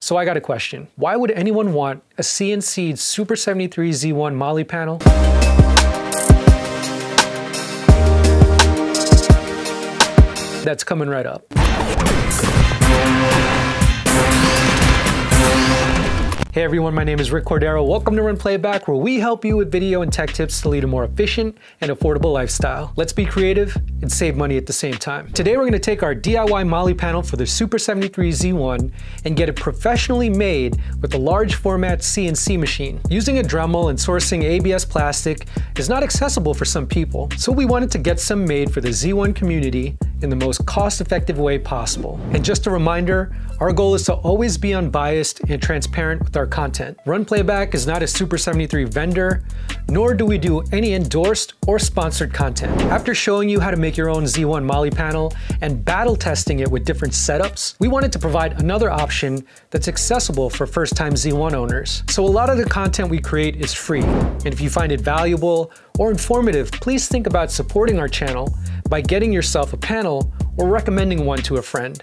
So I got a question. Why would anyone want a CNC'd Super73 Z1 MOLLE panel? That's coming right up. Hey everyone, my name is Rick Cordero. Welcome to RunPlayBack, where we help you with video and tech tips to lead a more efficient and affordable lifestyle. Let's be creative and save money at the same time. Today we're going to take our DIY MOLLE panel for the Super73 Z1 and get it professionally made with a large format CNC machine. Using a Dremel and sourcing ABS plastic is not accessible for some people, so we wanted to get some made for the Z1 community in the most cost-effective way possible. And just a reminder, our goal is to always be unbiased and transparent with our content. RunPlayBack is not a Super73 vendor, nor do we do any endorsed or sponsored content. After showing you how to make your own Z1 MOLLE panel and battle testing it with different setups, we wanted to provide another option that's accessible for first-time Z1 owners. So a lot of the content we create is free, and if you find it valuable or informative, please think about supporting our channel by getting yourself a panel or recommending one to a friend.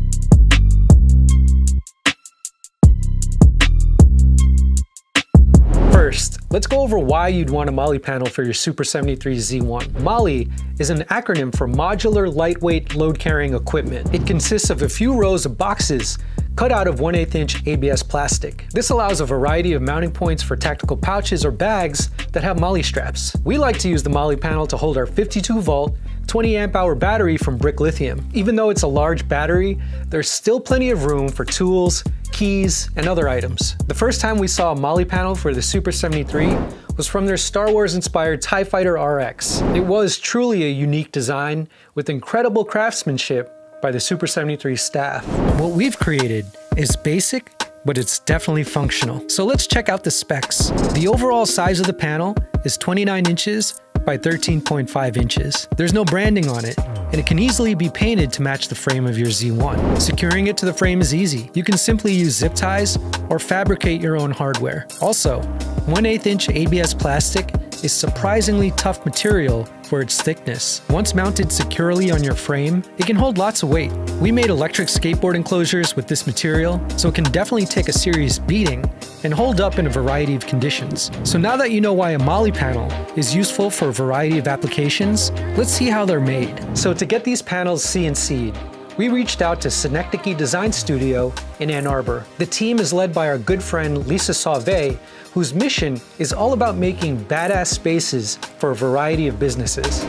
First, let's go over why you'd want a MOLLE panel for your Super73 Z1. MOLLE is an acronym for Modular Lightweight Load-Carrying Equipment. It consists of a few rows of boxes cut out of 1/8 inch ABS plastic. This allows a variety of mounting points for tactical pouches or bags that have MOLLE straps. We like to use the MOLLE panel to hold our 52 volt, 20 amp hour battery from Brick Lithium. Even though it's a large battery, there's still plenty of room for tools, keys, and other items. The first time we saw a MOLLE panel for the Super73 was from their Star Wars inspired TIE Fighter RX. It was truly a unique design with incredible craftsmanship by the Super73 staff. What we've created is basic, but it's definitely functional. So let's check out the specs. The overall size of the panel is 29 inches by 13.5 inches. There's no branding on it, and it can easily be painted to match the frame of your Z1. Securing it to the frame is easy. You can simply use zip ties or fabricate your own hardware. Also, 1/8 inch ABS plastic is surprisingly tough material for its thickness. Once mounted securely on your frame, it can hold lots of weight. We made electric skateboard enclosures with this material, so it can definitely take a serious beating and hold up in a variety of conditions. So now that you know why a MOLLE panel is useful for a variety of applications, let's see how they're made. So to get these panels CNC'd, we reached out to Synecdoche Design Studio in Ann Arbor. The team is led by our good friend Lisa Sauve, whose mission is all about making badass spaces for a variety of businesses.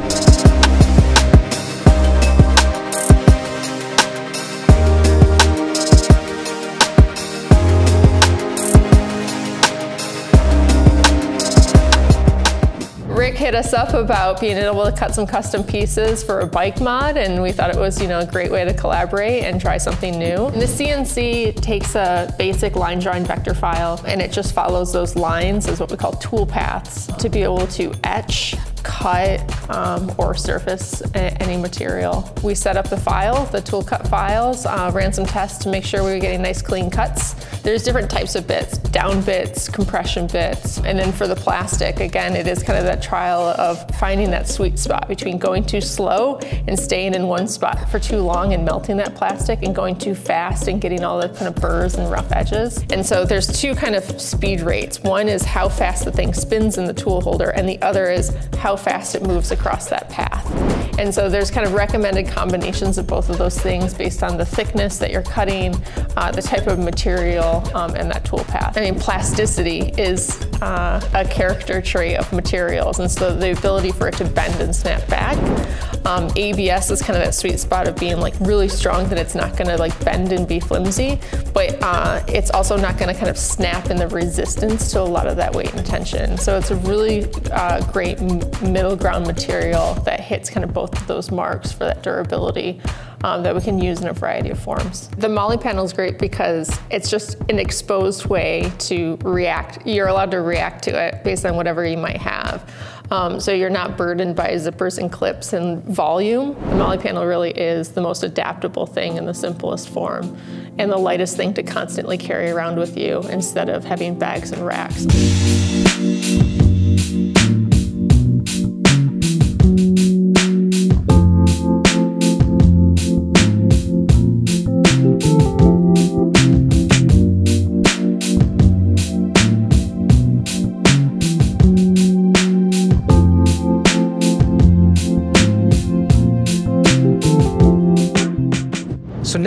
Rick hit us up about being able to cut some custom pieces for a bike mod, and we thought it was, a great way to collaborate and try something new. And the CNC takes a basic line drawing vector file, and it just follows those lines as what we call tool paths to be able to etch, cut, or surface any material. We set up the file, the tool cut files, ran some tests to make sure we were getting nice clean cuts. There's different types of bits, down bits, compression bits, and then for the plastic, again, it is kind of that trial of finding that sweet spot between going too slow and staying in one spot for too long and melting that plastic, and going too fast and getting all the kind of burrs and rough edges. And so there's two kind of speed rates. One is how fast the thing spins in the tool holder, and the other is how fast it moves across that path. And so there's kind of recommended combinations of both of those things based on the thickness that you're cutting, the type of material, and that tool path. I mean, plasticity is a character trait of materials, and so the ability for it to bend and snap back. ABS is kind of that sweet spot of being like really strong, that it's not gonna like bend and be flimsy, but it's also not gonna kind of snap in the resistance to a lot of that weight and tension. So it's a really great middle ground material that hits kind of both of those marks for that durability that we can use in a variety of forms. The MOLLE panel is great because it's just an exposed way to react. You're allowed to react to it based on whatever you might have. So you're not burdened by zippers and clips and volume. The MOLLE panel really is the most adaptable thing in the simplest form, and the lightest thing to constantly carry around with you instead of having bags and racks.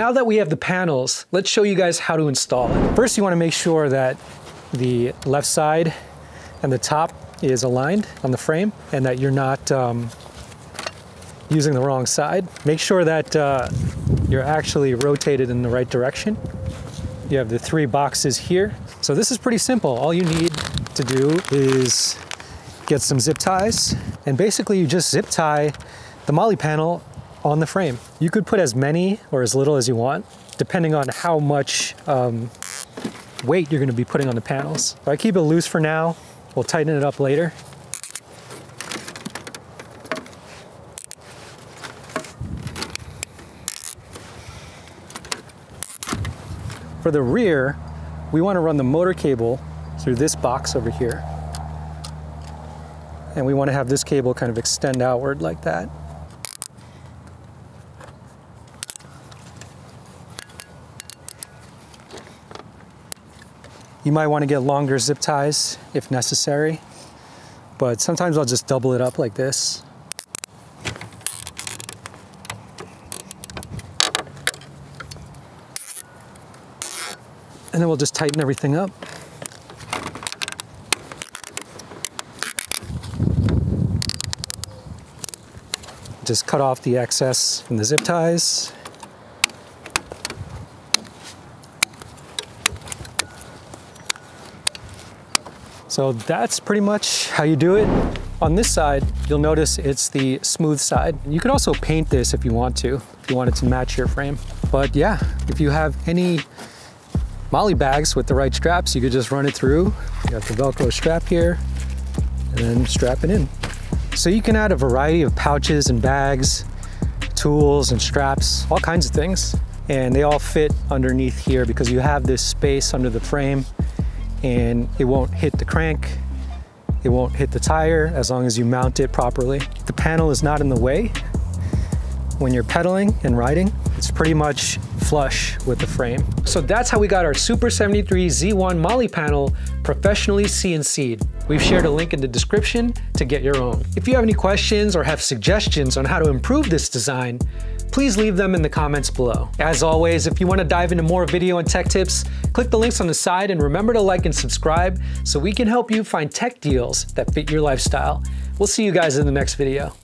now that we have the panels, let's show you guys how to install it. First, you want to make sure that the left side and the top is aligned on the frame and that you're not using the wrong side. Make sure that you're actually rotated in the right direction. You have the 3 boxes here. So this is pretty simple. All you need to do is get some zip ties, and basically you just zip tie the MOLLE panel on the frame. You could put as many or as little as you want, depending on how much weight you're going to be putting on the panels. So I keep it loose for now. We'll tighten it up later. For the rear, we want to run the motor cable through this box over here. And we want to have this cable kind of extend outward like that. You might want to get longer zip ties if necessary, but sometimes I'll just double it up like this. And then we'll just tighten everything up. Just cut off the excess from the zip ties. So that's pretty much how you do it. On this side, you'll notice it's the smooth side. You could also paint this if you want to it to match your frame. But yeah, if you have any MOLLE bags with the right straps, you could just run it through. You got the Velcro strap here, and then strap it in. So you can add a variety of pouches and bags, tools and straps, all kinds of things. And they all fit underneath here because you have this space under the frame, and it won't hit the crank, it won't hit the tire as long as you mount it properly. The panel is not in the way. When you're pedaling and riding, it's pretty much flush with the frame. So that's how we got our Super73 Z1 MOLLE panel professionally CNC'd. We've shared a link in the description to get your own. If you have any questions or have suggestions on how to improve this design, please leave them in the comments below. As always, if you want to dive into more video and tech tips, click the links on the side and remember to like and subscribe so we can help you find tech deals that fit your lifestyle. We'll see you guys in the next video.